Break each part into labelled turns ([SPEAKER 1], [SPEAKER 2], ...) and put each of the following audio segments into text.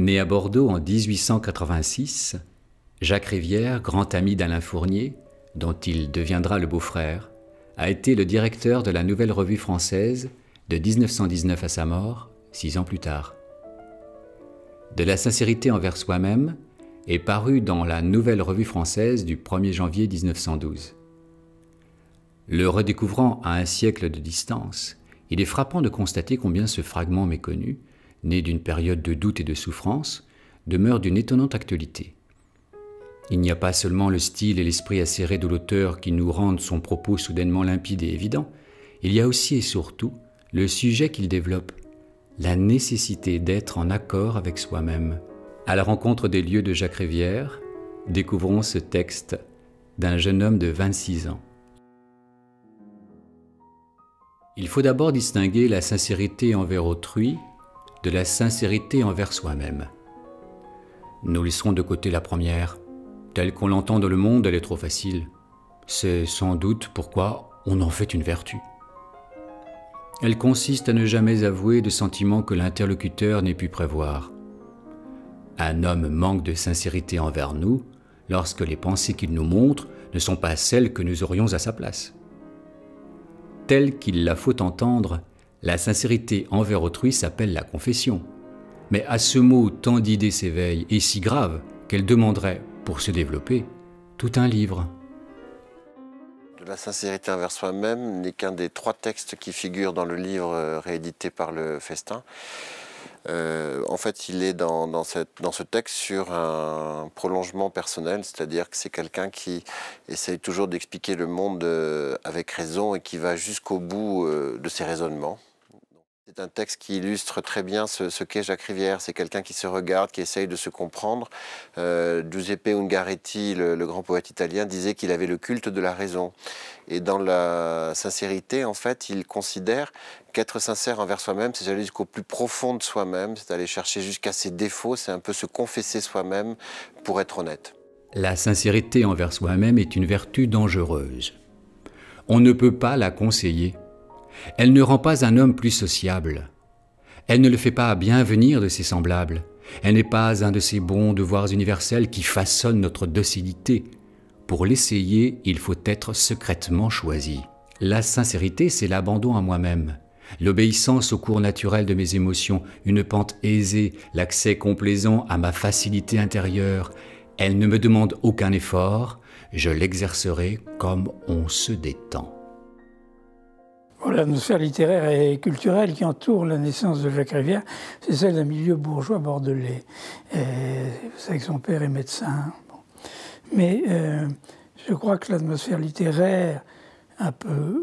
[SPEAKER 1] Né à Bordeaux en 1886, Jacques Rivière, grand ami d'Alain Fournier, dont il deviendra le beau-frère, a été le directeur de la Nouvelle Revue Française de 1919 à sa mort, 6 ans plus tard. De la sincérité envers soi-même est paru dans la Nouvelle Revue Française du 1er janvier 1912. Le redécouvrant à un siècle de distance, il est frappant de constater combien ce fragment méconnu, né d'une période de doute et de souffrance, demeure d'une étonnante actualité. Il n'y a pas seulement le style et l'esprit acéré de l'auteur qui nous rendent son propos soudainement limpide et évident, il y a aussi et surtout le sujet qu'il développe, la nécessité d'être en accord avec soi-même. À la rencontre des lieux de Jacques Rivière, découvrons ce texte d'un jeune homme de 26 ans. Il faut d'abord distinguer la sincérité envers autrui de la sincérité envers soi-même. Nous laisserons de côté la première. Telle qu'on l'entend dans le monde, elle est trop facile. C'est sans doute pourquoi on en fait une vertu. Elle consiste à ne jamais avouer de sentiments que l'interlocuteur n'ait pu prévoir. Un homme manque de sincérité envers nous lorsque les pensées qu'il nous montre ne sont pas celles que nous aurions à sa place. Telle qu'il la faut entendre, la sincérité envers autrui s'appelle la confession. Mais à ce mot, tant d'idées s'éveillent, et si graves qu'elle demanderait, pour se développer, tout un livre.
[SPEAKER 2] De la sincérité envers soi-même n'est qu'un des 3 textes qui figurent dans le livre réédité par le Festin. En fait, il est dans ce texte sur un prolongement personnel, c'est-à-dire que c'est quelqu'un qui essaye toujours d'expliquer le monde avec raison et qui va jusqu'au bout de ses raisonnements. C'est un texte qui illustre très bien ce qu'est Jacques Rivière. C'est quelqu'un qui se regarde, qui essaye de se comprendre. Giuseppe Ungaretti, le grand poète italien, disait qu'il avait le culte de la raison. Et dans la sincérité, en fait, il considère qu'être sincère envers soi-même, c'est aller jusqu'au plus profond de soi-même, c'est aller chercher jusqu'à ses défauts, c'est un peu se confesser soi-même pour être honnête.
[SPEAKER 1] La sincérité envers soi-même est une vertu dangereuse. On ne peut pas la conseiller. Elle ne rend pas un homme plus sociable. Elle ne le fait pas bien venir de ses semblables. Elle n'est pas un de ces bons devoirs universels qui façonnent notre docilité. Pour l'essayer, il faut être secrètement choisi. La sincérité, c'est l'abandon à moi-même, l'obéissance au cours naturel de mes émotions, une pente aisée, l'accès complaisant à ma facilité intérieure. Elle ne me demande aucun effort, je l'exercerai comme on se détend.
[SPEAKER 3] L'atmosphère littéraire et culturelle qui entoure la naissance de Jacques Rivière, c'est celle d'un milieu bourgeois bordelais. Vous savez que son père est médecin. Bon. Mais je crois que l'atmosphère littéraire, un peu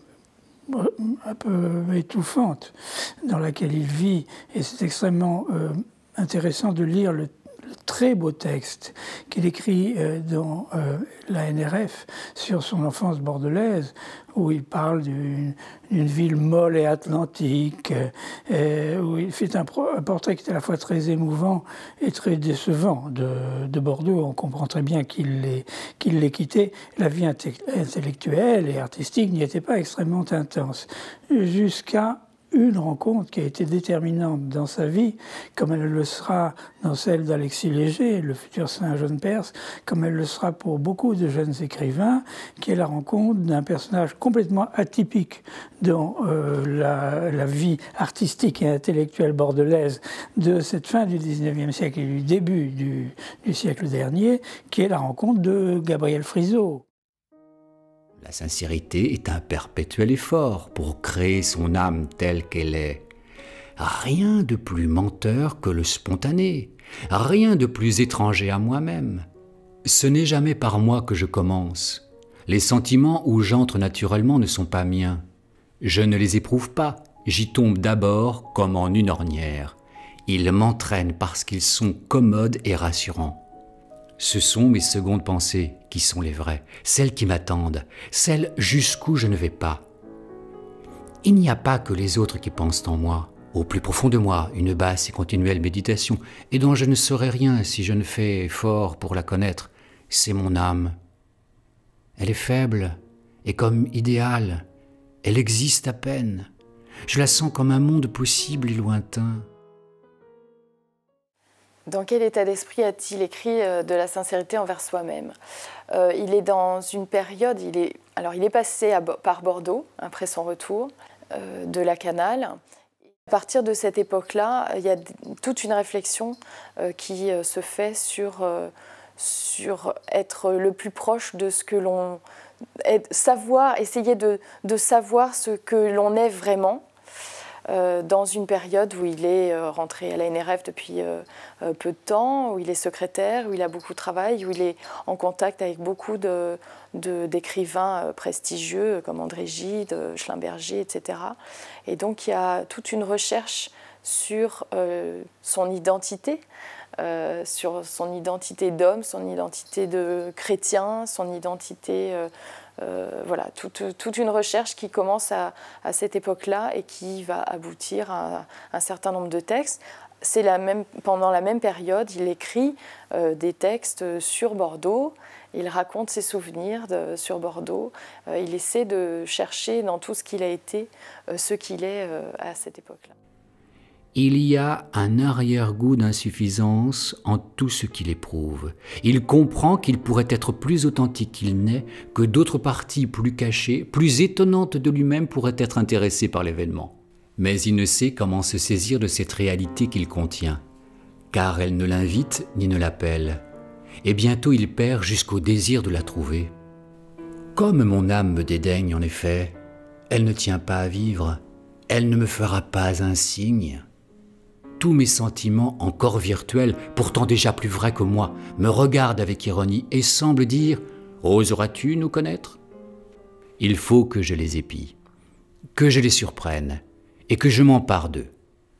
[SPEAKER 3] étouffante, dans laquelle il vit, et c'est extrêmement intéressant de lire le très beau texte qu'il écrit dans la NRF sur son enfance bordelaise, où il parle d'une ville molle et atlantique, où il fait un portrait qui est à la fois très émouvant et très décevant de Bordeaux. On comprend très bien qu'il l'ait quitté. La vie intellectuelle et artistique n'y était pas extrêmement intense, jusqu'à une rencontre qui a été déterminante dans sa vie, comme elle le sera dans celle d'Alexis Léger, le futur saint Jean Perse, comme elle le sera pour beaucoup de jeunes écrivains, qui est la rencontre d'un personnage complètement atypique dans la vie artistique et intellectuelle bordelaise de cette fin du XIXe siècle et du début du siècle dernier, qui est la rencontre de Gabriel Friso.
[SPEAKER 1] La sincérité est un perpétuel effort pour créer son âme telle qu'elle est. Rien de plus menteur que le spontané, rien de plus étranger à moi-même. Ce n'est jamais par moi que je commence. Les sentiments où j'entre naturellement ne sont pas miens. Je ne les éprouve pas, j'y tombe d'abord comme en une ornière. Ils m'entraînent parce qu'ils sont commodes et rassurants. Ce sont mes secondes pensées qui sont les vraies, celles qui m'attendent, celles jusqu'où je ne vais pas. Il n'y a pas que les autres qui pensent en moi, au plus profond de moi, une basse et continuelle méditation, et dont je ne saurais rien si je ne fais effort pour la connaître, c'est mon âme. Elle est faible et comme idéale, elle existe à peine. Je la sens comme un monde possible et lointain.
[SPEAKER 4] Dans quel état d'esprit a-t-il écrit de la sincérité envers soi-même? Il est dans une période, il est passé par Bordeaux après son retour de la Canale. À partir de cette époque-là, il y a toute une réflexion qui se fait sur être le plus proche de ce que l'on... essayer de savoir ce que l'on est vraiment, dans une période où il est rentré à la NRF depuis peu de temps, où il est secrétaire, où il a beaucoup de travail, où il est en contact avec beaucoup d'écrivains prestigieux comme André Gide, Schlumberger, etc. Et donc il y a toute une recherche sur son identité, d'homme, son identité de chrétien, son identité... voilà, toute une recherche qui commence à cette époque-là et qui va aboutir à un certain nombre de textes. Pendant la même période, il écrit des textes sur Bordeaux, il raconte ses souvenirs sur Bordeaux, il essaie de chercher dans tout ce qu'il a été, ce qu'il est à cette époque-là.
[SPEAKER 1] Il y a un arrière-goût d'insuffisance en tout ce qu'il éprouve. Il comprend qu'il pourrait être plus authentique qu'il n'est, que d'autres parties plus cachées, plus étonnantes de lui-même pourraient être intéressées par l'événement. Mais il ne sait comment se saisir de cette réalité qu'il contient, car elle ne l'invite ni ne l'appelle. Et bientôt il perd jusqu'au désir de la trouver. Comme mon âme me dédaigne en effet, elle ne tient pas à vivre, elle ne me fera pas un signe. Tous mes sentiments, encore virtuels, pourtant déjà plus vrais que moi, me regardent avec ironie et semblent dire « Oseras-tu nous connaître ?» Il faut que je les épie, que je les surprenne et que je m'empare d'eux.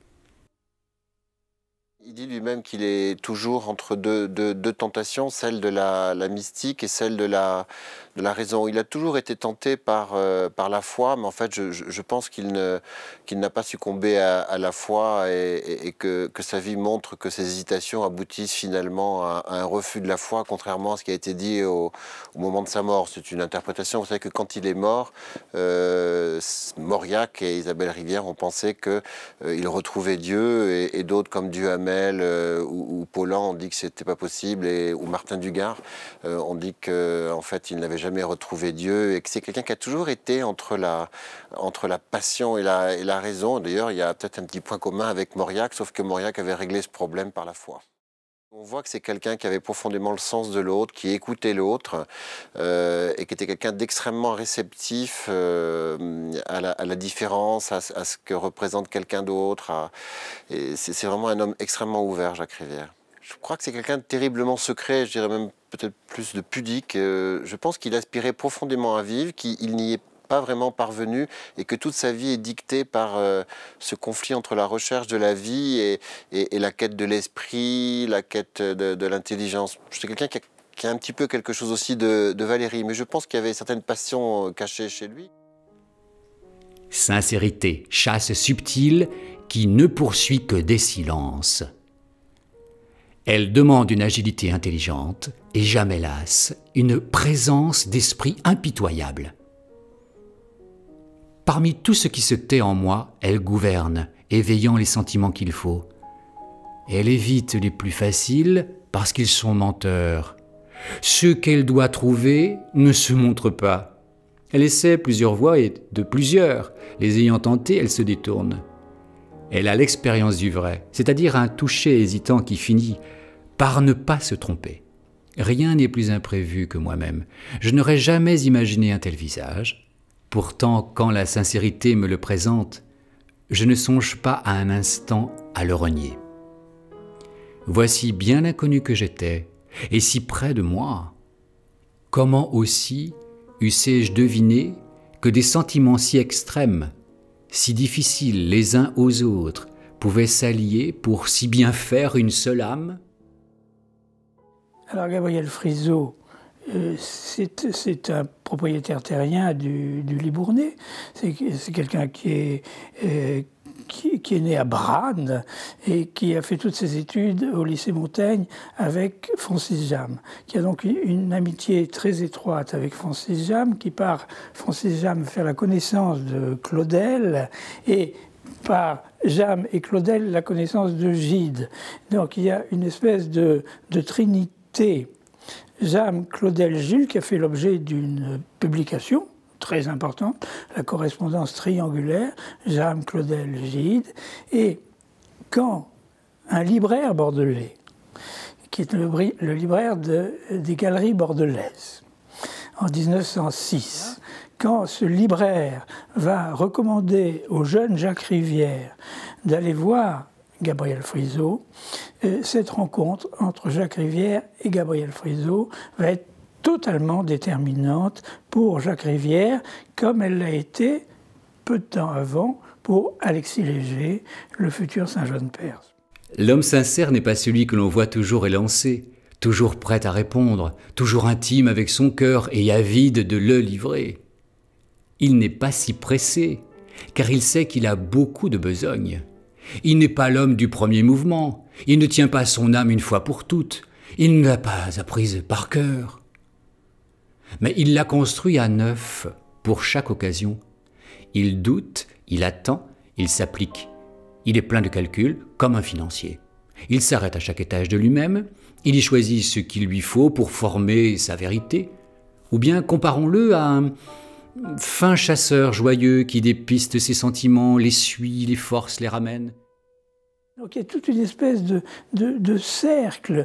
[SPEAKER 2] Il dit lui-même qu'il est toujours entre deux tentations, celle de la mystique et celle de la raison. Il a toujours été tenté par la foi, mais en fait je pense qu'il n'a pas succombé à la foi et que sa vie montre que ses hésitations aboutissent finalement à un refus de la foi, contrairement à ce qui a été dit au moment de sa mort. C'est une interprétation. Vous savez que quand il est mort, Mauriac et Isabelle Rivière ont pensé qu'il retrouvait Dieu et d'autres comme Duhamel ou Paulan ont dit que c'était pas possible, ou Martin Dugard ont dit qu'en fait il n'avait jamais retrouvé Dieu et que c'est quelqu'un qui a toujours été entre la passion et la raison. D'ailleurs, il y a peut-être un petit point commun avec Mauriac, sauf que Mauriac avait réglé ce problème par la foi. On voit que c'est quelqu'un qui avait profondément le sens de l'autre, qui écoutait l'autre et qui était quelqu'un d'extrêmement réceptif à la différence, à ce que représente quelqu'un d'autre. C'est vraiment un homme extrêmement ouvert, Jacques Rivière. Je crois que c'est quelqu'un de terriblement secret, je dirais même peut-être plus de pudique. Je pense qu'il aspirait profondément à vivre, qu'il n'y est pas vraiment parvenu et que toute sa vie est dictée par ce conflit entre la recherche de la vie et la quête de l'esprit, la quête de l'intelligence. C'est quelqu'un qui a un petit peu quelque chose aussi de Valéry, mais je pense qu'il y avait certaines passions cachées chez lui.
[SPEAKER 1] Sincérité, chasse subtile qui ne poursuit que des silences. Elle demande une agilité intelligente et jamais lasse, une présence d'esprit impitoyable. Parmi tout ce qui se tait en moi, elle gouverne, éveillant les sentiments qu'il faut. Elle évite les plus faciles parce qu'ils sont menteurs. Ceux qu'elle doit trouver ne se montrent pas. Elle essaie plusieurs voies et de plusieurs. Les ayant tentées, elle se détourne. Elle a l'expérience du vrai, c'est-à-dire un toucher hésitant qui finit par ne pas se tromper. Rien n'est plus imprévu que moi-même. Je n'aurais jamais imaginé un tel visage. Pourtant, quand la sincérité me le présente, je ne songe pas à un instant à le renier. Voici bien l'inconnu que j'étais, et si près de moi. Comment aussi eussé-je deviné que des sentiments si extrêmes, si difficiles les uns aux autres, pouvaient s'allier pour si bien faire une seule âme?
[SPEAKER 3] Alors Gabriel Friso, c'est un propriétaire terrien du Libournais. C'est quelqu'un qui est né à Branne et qui a fait toutes ses études au lycée Montaigne avec Francis Jammes, qui a donc une amitié très étroite avec Francis Jammes, qui part, Francis Jammes, faire la connaissance de Claudel et par Jammes et Claudel la connaissance de Gide. Donc il y a une espèce de trinité Jammes, Claudel, Gide qui a fait l'objet d'une publication très importante, la correspondance triangulaire, Jammes, Claudel, Gide. Et quand un libraire bordelais, qui est le libraire des galeries bordelaises, en 1906, quand ce libraire va recommander au jeune Jacques Rivière d'aller voir Gabriel Friso, cette rencontre entre Jacques Rivière et Gabriel Friso va être totalement déterminante pour Jacques Rivière, comme elle l'a été peu de temps avant pour Alexis Léger, le futur Saint-Jean-de-Perse.
[SPEAKER 1] L'homme sincère n'est pas celui que l'on voit toujours élancé, toujours prêt à répondre, toujours intime avec son cœur et avide de le livrer. Il n'est pas si pressé, car il sait qu'il a beaucoup de besogne. Il n'est pas l'homme du premier mouvement, il ne tient pas son âme une fois pour toutes, il ne l'a pas apprise par cœur. Mais il l'a construit à neuf pour chaque occasion. Il doute, il attend, il s'applique. Il est plein de calculs, comme un financier. Il s'arrête à chaque étage de lui-même, il y choisit ce qu'il lui faut pour former sa vérité. Ou bien comparons-le à un fin chasseur joyeux qui dépiste ses sentiments, les suit, les force, les ramène.
[SPEAKER 3] Donc il y a toute une espèce de cercle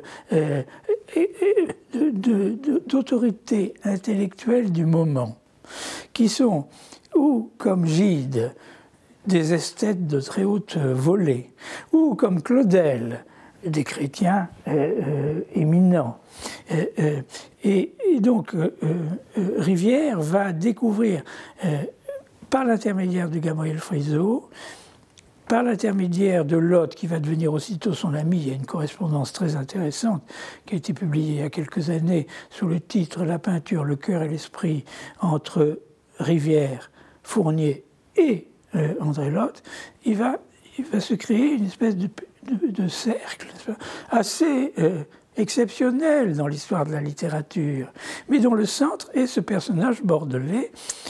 [SPEAKER 3] d'autorité intellectuelle du moment, qui sont, ou comme Gide, des esthètes de très haute volée, ou comme Claudel, des chrétiens éminents. Et donc Rivière va découvrir, par l'intermédiaire de Gabriel Friso, par l'intermédiaire de Lotte, qui va devenir aussitôt son ami, il y a une correspondance très intéressante qui a été publiée il y a quelques années sous le titre « La peinture, le cœur et l'esprit » entre Rivière, Fournier et André Lotte, il va se créer une espèce de cercle assez exceptionnel dans l'histoire de la littérature, mais dont le centre est ce personnage bordelais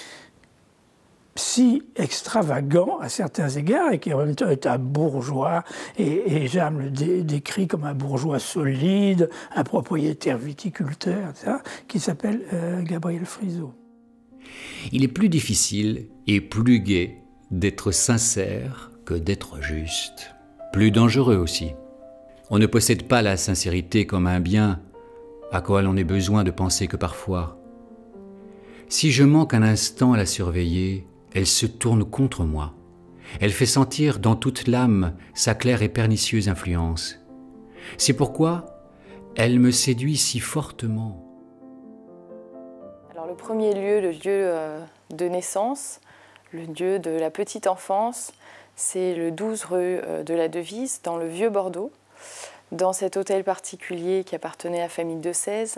[SPEAKER 3] si extravagant à certains égards et qui en même temps est un bourgeois, et Jammes le décrit comme un bourgeois solide, un propriétaire viticulteur, etc., qui s'appelle Gabriel Friso.
[SPEAKER 1] Il est plus difficile et plus gai d'être sincère que d'être juste. Plus dangereux aussi. On ne possède pas la sincérité comme un bien à quoi l'on ait besoin de penser que parfois. Si je manque un instant à la surveiller, elle se tourne contre moi. Elle fait sentir dans toute l'âme sa claire et pernicieuse influence. C'est pourquoi elle me séduit si fortement.
[SPEAKER 4] Alors le premier lieu, le lieu de naissance, le lieu de la petite enfance, c'est le 12 rue de la Devise, dans le vieux Bordeaux, dans cet hôtel particulier qui appartenait à la famille de XVI,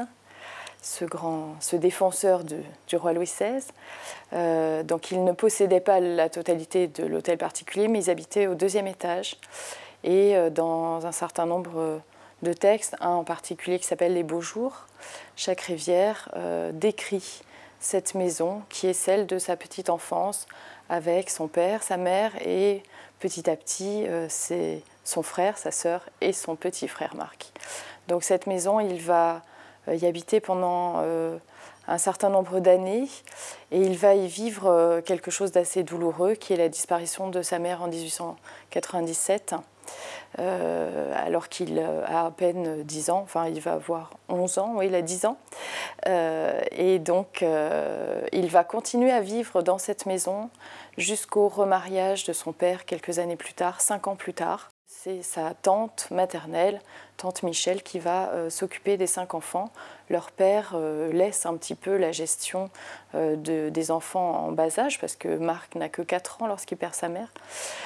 [SPEAKER 4] ce défenseur du roi Louis XVI. Donc ils ne possédaient pas la totalité de l'hôtel particulier, mais ils habitaient au 2e étage. Et dans un certain nombre de textes, un en particulier qui s'appelle « Les beaux jours », Jacques Rivière décrit cette maison qui est celle de sa petite enfance avec son père, sa mère et petit à petit son frère, sa sœur et son petit frère Marc. Donc cette maison, il va y habiter pendant un certain nombre d'années et il va y vivre quelque chose d'assez douloureux qui est la disparition de sa mère en 1897. Alors qu'il a à peine 10 ans, enfin il va avoir 11 ans, oui il a 10 ans. Et donc il va continuer à vivre dans cette maison jusqu'au remariage de son père quelques années plus tard, 5 ans plus tard. C'est sa tante maternelle, tante Michel, qui va s'occuper des 5 enfants. Leur père laisse un petit peu la gestion des enfants en bas âge, parce que Marc n'a que 4 ans lorsqu'il perd sa mère,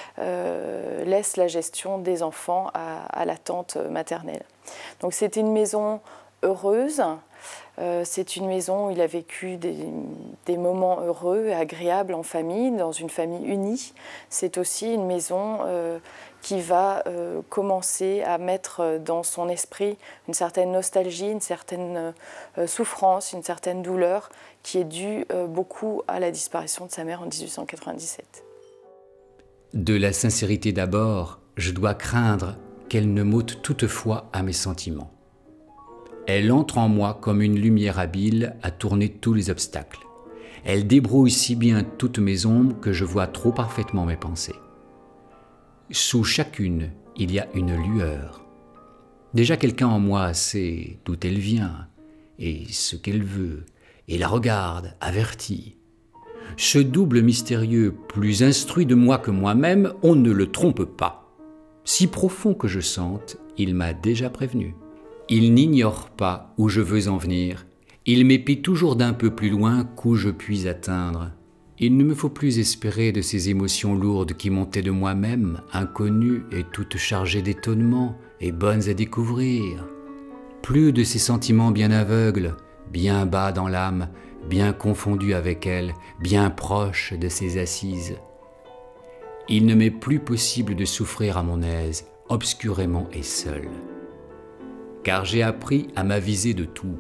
[SPEAKER 4] laisse la gestion des enfants à la tante maternelle. Donc c'est une maison heureuse, c'est une maison où il a vécu des moments heureux et agréables en famille, dans une famille unie. C'est aussi une maison qui va commencer à mettre dans son esprit une certaine nostalgie, une certaine souffrance, une certaine douleur qui est due beaucoup à la disparition de sa mère en 1897.
[SPEAKER 1] De la sincérité d'abord, je dois craindre qu'elle ne m'ôte toutefois à mes sentiments. Elle entre en moi comme une lumière habile à tourner tous les obstacles. Elle débrouille si bien toutes mes ombres que je vois trop parfaitement mes pensées. Sous chacune, il y a une lueur. Déjà quelqu'un en moi sait d'où elle vient et ce qu'elle veut, et la regarde, averti. Ce double mystérieux, plus instruit de moi que moi-même, on ne le trompe pas. Si profond que je sente, il m'a déjà prévenu. Il n'ignore pas où je veux en venir. Il m'épie toujours d'un peu plus loin qu'où je puis atteindre. Il ne me faut plus espérer de ces émotions lourdes qui montaient de moi-même, inconnues et toutes chargées d'étonnement et bonnes à découvrir. Plus de ces sentiments bien aveugles, bien bas dans l'âme, bien confondus avec elle, bien proches de ses assises. Il ne m'est plus possible de souffrir à mon aise, obscurément et seul. Car j'ai appris à m'aviser de tout.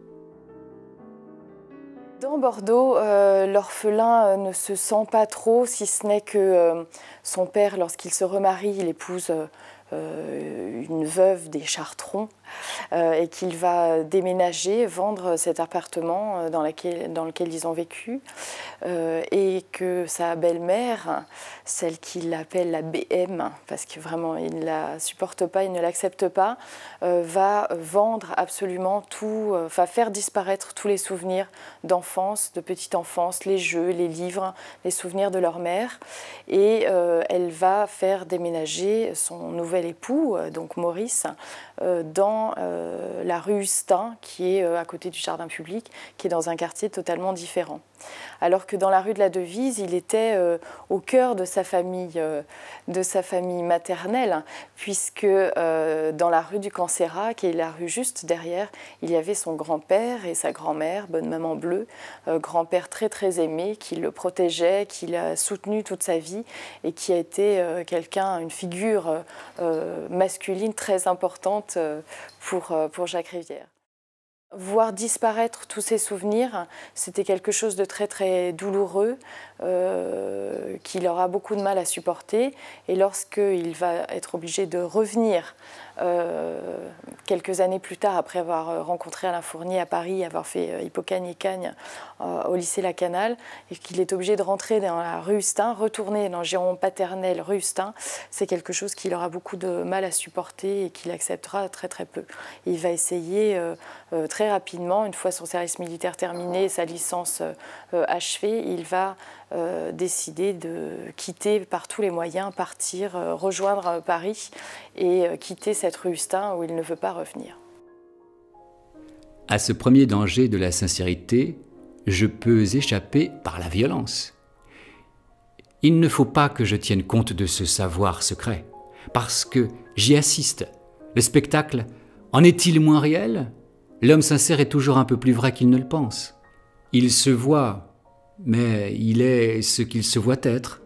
[SPEAKER 4] Dans Bordeaux, l'orphelin ne se sent pas trop, si ce n'est que son père, lorsqu'il se remarie, il épouse une veuve des Chartrons et qu'il va déménager, vendre cet appartement dans lequel ils ont vécu et que sa belle-mère, celle qu'il appelle la BM, parce que vraiment il ne la supporte pas, il ne l'accepte pas, va vendre absolument tout, va faire disparaître tous les souvenirs d'enfance, de petite enfance, les jeux, les livres, les souvenirs de leur mère, et elle va faire déménager son nouvel époux, donc Maurice, dans la rue Hustin, qui est à côté du jardin public, qui est dans un quartier totalement différent. Alors que dans la rue de la Devise, il était au cœur de sa famille maternelle, puisque dans la rue du Cancérat, qui est la rue juste derrière, il y avait son grand-père et sa grand-mère, Bonne Maman Bleue, grand-père très très aimé, qui le protégeait, qui l'a soutenu toute sa vie et qui a été une figure masculine très importante pour Jacques Rivière. Voir disparaître tous ces souvenirs, c'était quelque chose de très très douloureux qu'il aura beaucoup de mal à supporter. Et lorsqu'il va être obligé de revenir quelques années plus tard, après avoir rencontré Alain Fournier à Paris, avoir fait Hippocagne et Cagne au lycée La Canale, et qu'il est obligé de rentrer dans la rue Hustin, retourner dans le giron paternel rue Hustin, c'est quelque chose qu'il aura beaucoup de mal à supporter et qu'il acceptera très très peu. Il va essayer très rapidement, une fois son service militaire terminé et sa licence achevée, il va décider de quitter par tous les moyens, partir, rejoindre Paris et quitter cette rue Hustin où il ne veut pas revenir.
[SPEAKER 1] À ce premier danger de la sincérité, je peux échapper par la violence. Il ne faut pas que je tienne compte de ce savoir secret, parce que j'y assiste. Le spectacle, en est-il moins réel ? L'homme sincère est toujours un peu plus vrai qu'il ne le pense. Il se voit, mais il est ce qu'il se voit être.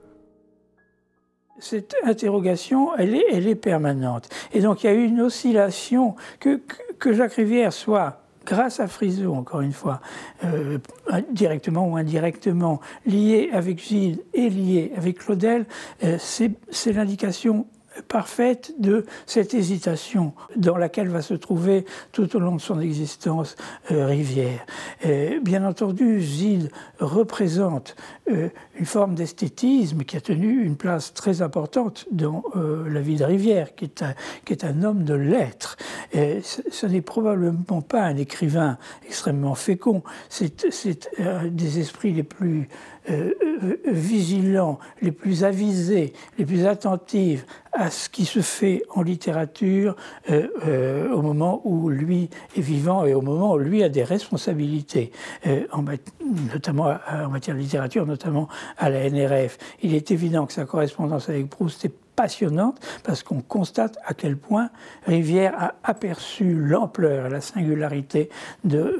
[SPEAKER 3] Cette interrogation, elle est permanente. Et donc il y a eu une oscillation que Jacques Rivière soit, grâce à Friso, encore une fois, directement ou indirectement, lié avec Gilles et lié avec Claudel, c'est l'indication parfaite de cette hésitation dans laquelle va se trouver tout au long de son existence Rivière. Bien entendu, Gilles représente une forme d'esthétisme qui a tenu une place très importante dans la vie de Rivière, qui est un homme de lettres. Ce n'est probablement pas un écrivain extrêmement fécond, c'est des esprits les plus vigilants, les plus avisés, les plus attentifs à ce qui se fait en littérature au moment où lui est vivant et au moment où lui a des responsabilités, notamment en matière de littérature, notamment à la NRF. Il est évident que sa correspondance avec Proust est passionnante parce qu'on constate à quel point Rivière a aperçu l'ampleur et la singularité de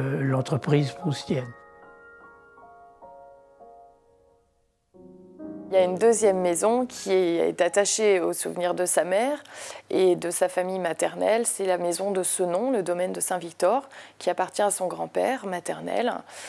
[SPEAKER 3] l'entreprise proustienne.
[SPEAKER 4] Il Il y a une deuxième maison qui est attachée au souvenir de sa mère et de sa famille maternelle. C'est la maison de Senon, le domaine de Saint-Victor, qui appartient à son grand-père maternel,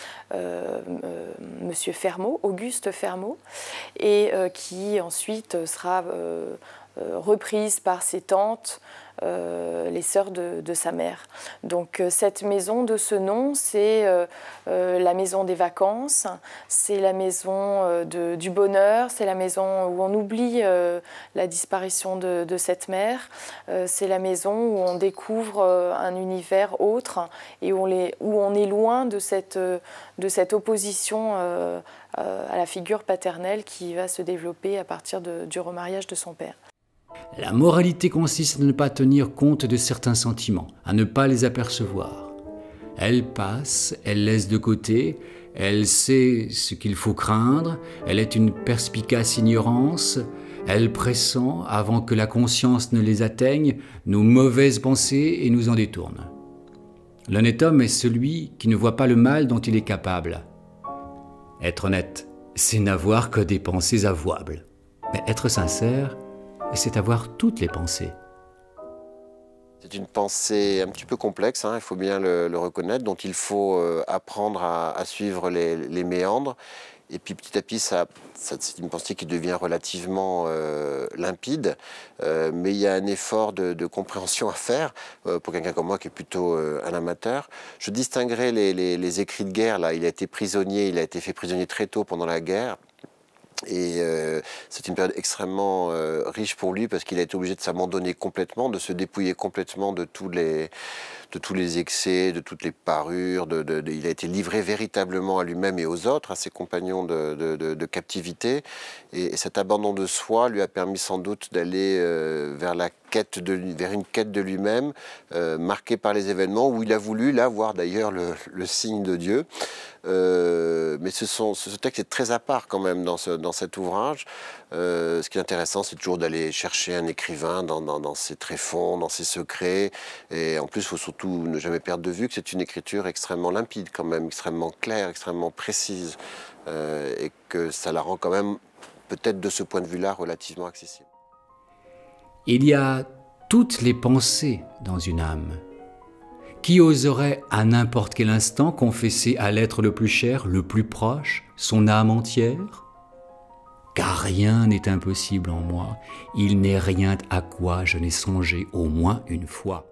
[SPEAKER 4] Monsieur Fermaux, Auguste Fermaux, et qui ensuite sera reprise par ses tantes, les sœurs de sa mère. Donc cette maison de ce nom, c'est la maison des vacances, c'est la maison du bonheur, c'est la maison où on oublie la disparition de cette mère, c'est la maison où on découvre un univers autre et où on est loin de cette opposition à la figure paternelle qui va se développer à partir du remariage de son père.
[SPEAKER 1] La moralité consiste à ne pas tenir compte de certains sentiments, à ne pas les apercevoir. Elle passe, elle laisse de côté, elle sait ce qu'il faut craindre, elle est une perspicace ignorance, elle pressent, avant que la conscience ne les atteigne, nos mauvaises pensées et nous en détourne. L'honnête homme est celui qui ne voit pas le mal dont il est capable. Être honnête, c'est n'avoir que des pensées avouables. Mais être sincère, c'est avoir toutes les pensées.
[SPEAKER 2] C'est une pensée un petit peu complexe, il faut bien le reconnaître, dont il faut apprendre à suivre les méandres. Et puis petit à petit, c'est une pensée qui devient relativement limpide, mais il y a un effort de compréhension à faire pour quelqu'un comme moi qui est plutôt un amateur. Je distinguerai les écrits de guerre. Là, il a été prisonnier, il a été fait prisonnier très tôt pendant la guerre. Et c'est une période extrêmement riche pour lui parce qu'il a été obligé de s'abandonner complètement, de se dépouiller complètement de tous les excès, de toutes les parures. Il a été livré véritablement à lui-même et aux autres, à ses compagnons de captivité. Et cet abandon de soi lui a permis sans doute d'aller vers une quête de lui-même, marquée par les événements où il a voulu là voir d'ailleurs le signe de Dieu. Mais ce texte est très à part quand même dans cet ouvrage. Ce qui est intéressant, c'est toujours d'aller chercher un écrivain dans ses tréfonds, dans ses secrets. Et en plus, il faut surtout ne jamais perdre de vue que c'est une écriture extrêmement limpide quand même, extrêmement claire, extrêmement précise. Et que ça la rend quand même, peut-être de ce point de vue-là, relativement accessible.
[SPEAKER 1] Il y a toutes les pensées dans une âme. Qui oserait à n'importe quel instant confesser à l'être le plus cher, le plus proche, son âme entière? Car rien n'est impossible en moi, il n'est rien à quoi je n'ai songé au moins une fois.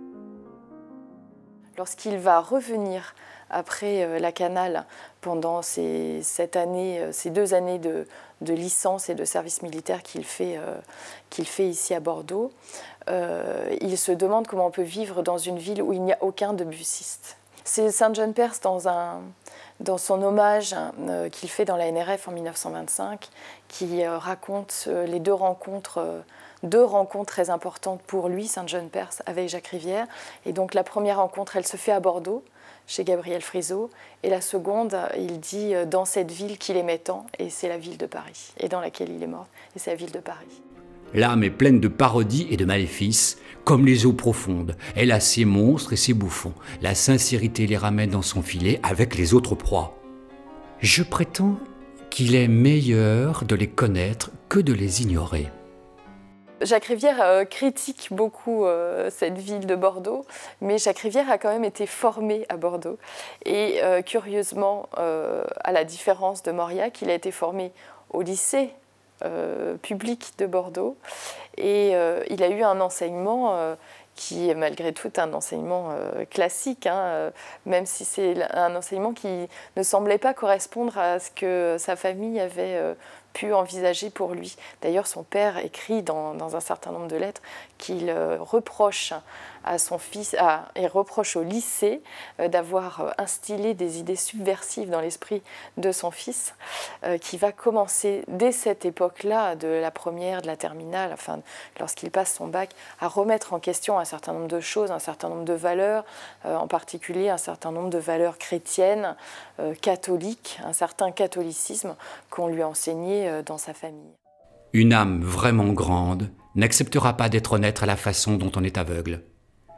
[SPEAKER 4] Lorsqu'il va revenir après la Canale pendant ces 2 années de licence et de service militaire qu'il fait ici à Bordeaux, il se demande comment on peut vivre dans une ville où il n'y a aucun debussiste. C'est Saint-John-Perse dans son hommage qu'il fait dans la NRF en 1925 qui raconte les deux rencontres très importantes pour lui, Saint-John-Perse, avec Jacques Rivière. Et donc la première rencontre, elle se fait à Bordeaux, chez Gabriel Friso, et la seconde, il dit dans cette ville qu'il aimait tant, et c'est la ville de Paris, et dans laquelle il est mort, et c'est la ville de Paris.
[SPEAKER 1] L'âme est pleine de parodies et de maléfices, comme les eaux profondes. Elle a ses monstres et ses bouffons. La sincérité les ramène dans son filet avec les autres proies. Je prétends qu'il est meilleur de les connaître que de les ignorer.
[SPEAKER 4] Jacques Rivière critique beaucoup cette ville de Bordeaux, mais Jacques Rivière a quand même été formé à Bordeaux. Et curieusement, à la différence de Mauriac, il a été formé au lycée public de Bordeaux. Et il a eu un enseignement qui est malgré tout un enseignement classique, même si c'est un enseignement qui ne semblait pas correspondre à ce que sa famille avait pu envisager pour lui. D'ailleurs, son père écrit dans un certain nombre de lettres qu'il reproche à son fils et reproche au lycée d'avoir instillé des idées subversives dans l'esprit de son fils, qui va commencer dès cette époque-là, de la première, de la terminale, enfin, lorsqu'il passe son bac, à remettre en question un certain nombre de choses, un certain nombre de valeurs, en particulier un certain nombre de valeurs chrétiennes, catholiques, un certain catholicisme qu'on lui a enseigné dans sa famille.
[SPEAKER 1] Une âme vraiment grande n'acceptera pas d'être honnête à la façon dont on est aveugle.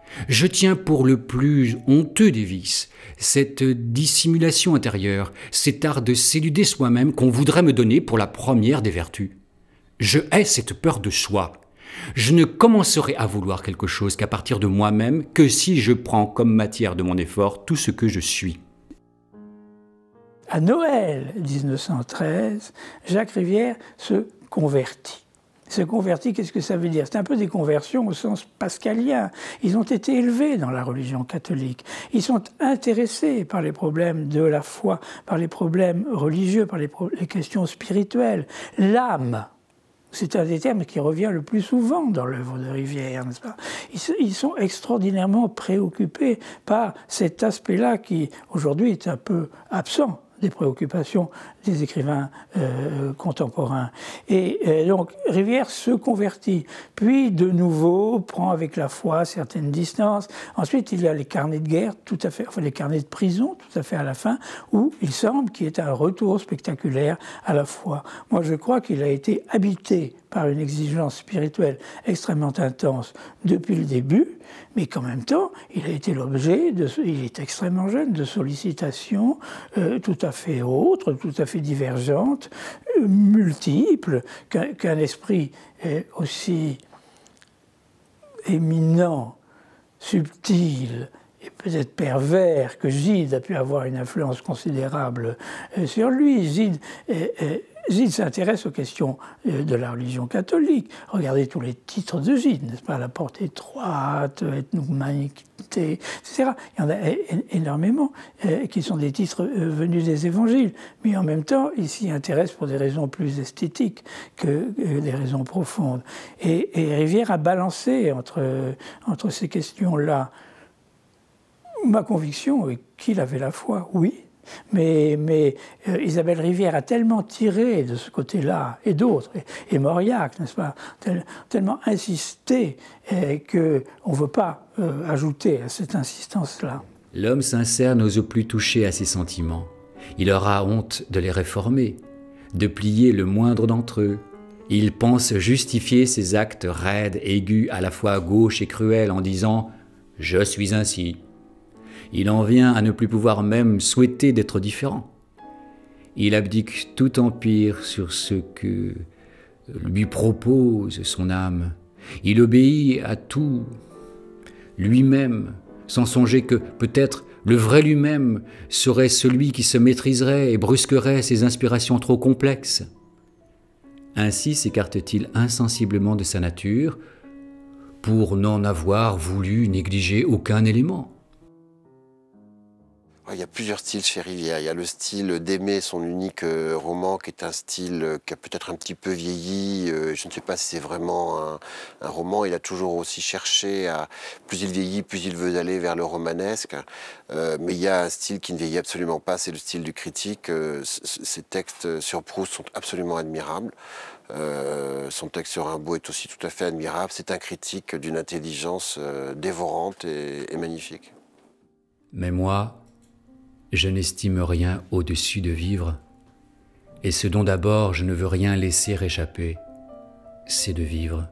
[SPEAKER 1] Je tiens pour le plus honteux des vices cette dissimulation intérieure, cet art de s'éluder soi-même qu'on voudrait me donner pour la première des vertus. Je hais cette peur de soi. Je ne commencerai à vouloir quelque chose qu'à partir de moi-même, que si je prends comme matière de mon effort tout ce que je suis.
[SPEAKER 3] À Noël 1913, Jacques Rivière se convertit. Se convertit, qu'est-ce que ça veut dire? C'est un peu des conversions au sens pascalien. Ils ont été élevés dans la religion catholique. Ils sont intéressés par les problèmes de la foi, par les problèmes religieux, par les questions spirituelles. L'âme, c'est un des termes qui revient le plus souvent dans l'œuvre de Rivière, n'est-ce pas? Ils sont extraordinairement préoccupés par cet aspect-là qui, aujourd'hui, est un peu absent des préoccupations des écrivains contemporains. Et donc Rivière se convertit, puis de nouveau prend avec la foi certaines distances. Ensuite, il y a les carnets de guerre, tout à fait, enfin les carnets de prison, tout à fait à la fin, où il semble qu'il y ait un retour spectaculaire à la foi. Moi, je crois qu'il a été habité par une exigence spirituelle extrêmement intense depuis le début, mais qu'en même temps, il a été l'objet, il est extrêmement jeune, de sollicitations tout à fait autres, tout à fait divergentes, multiples, qu'un esprit aussi éminent, subtil et peut-être pervers que Gide a pu avoir une influence considérable sur lui. Gide s'intéresse aux questions de la religion catholique. Regardez tous les titres de Gide, n'est-ce pas? La porte étroite, Humanité, etc. Il y en a énormément qui sont des titres venus des évangiles. Mais en même temps, il s'y intéresse pour des raisons plus esthétiques que des raisons profondes. Et Rivière a balancé entre ces questions-là. Ma conviction est qu'il avait la foi, oui. Mais Isabelle Rivière a tellement tiré de ce côté-là, et d'autres, et Mauriac, n'est-ce pas, tellement insisté qu'on ne veut pas ajouter à cette insistance-là.
[SPEAKER 1] L'homme sincère n'ose plus toucher à ses sentiments. Il aura honte de les réformer, de plier le moindre d'entre eux. Il pense justifier ses actes raides, aigus, à la fois gauches et cruels, en disant « je suis ainsi ». Il en vient à ne plus pouvoir même souhaiter d'être différent. Il abdique tout empire sur ce que lui propose son âme. Il obéit à tout lui-même, sans songer que peut-être le vrai lui-même serait celui qui se maîtriserait et brusquerait ses inspirations trop complexes. Ainsi s'écarte-t-il insensiblement de sa nature pour n'en avoir voulu négliger aucun élément.
[SPEAKER 2] Il y a plusieurs styles chez Rivière. Il y a le style d'Aimer, son unique roman, qui est un style qui a peut-être un petit peu vieilli. Je ne sais pas si c'est vraiment un roman. Il a toujours aussi cherché à... Plus il vieillit, plus il veut aller vers le romanesque. Mais il y a un style qui ne vieillit absolument pas, c'est le style du critique. Ses textes sur Proust sont absolument admirables. Son texte sur Rimbaud est aussi tout à fait admirable. C'est un critique d'une intelligence dévorante et magnifique.
[SPEAKER 1] Mais moi, je n'estime rien au-dessus de vivre, et ce dont d'abord je ne veux rien laisser échapper, c'est de vivre.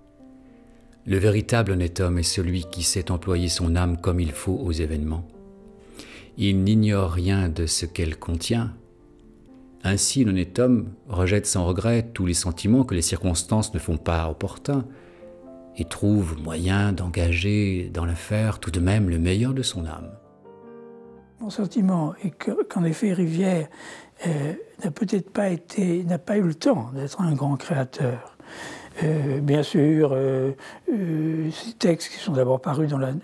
[SPEAKER 1] Le véritable honnête homme est celui qui sait employer son âme comme il faut aux événements. Il n'ignore rien de ce qu'elle contient. Ainsi, l'honnête homme rejette sans regret tous les sentiments que les circonstances ne font pas opportuns et trouve moyen d'engager dans l'affaire tout de même le meilleur de son âme.
[SPEAKER 3] Mon sentiment est qu'en effet, Rivière n'a peut-être pas eu le temps d'être un grand créateur. Bien sûr, ces textes qui sont d'abord parus dans la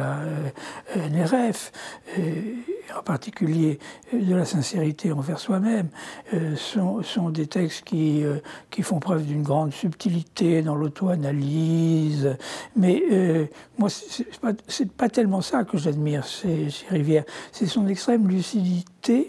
[SPEAKER 3] NRF, en particulier de la sincérité envers soi-même, sont des textes qui font preuve d'une grande subtilité dans l'auto-analyse. Mais moi, c'est pas tellement ça que j'admire chez Rivière, c'est son extrême lucidité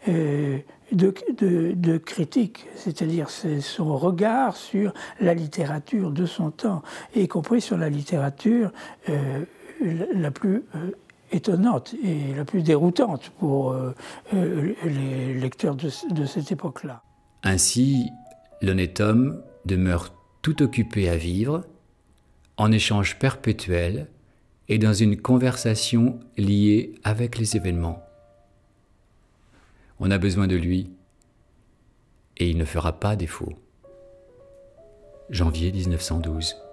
[SPEAKER 3] de critique, c'est-à-dire c'est son regard sur la littérature de son temps, y compris sur la littérature la plus étonnante et la plus déroutante pour les lecteurs de cette époque-là.
[SPEAKER 1] Ainsi, l'honnête homme demeure tout occupé à vivre, en échange perpétuel, et dans une conversation liée avec les événements. On a besoin de lui et il ne fera pas défaut. Janvier 1912.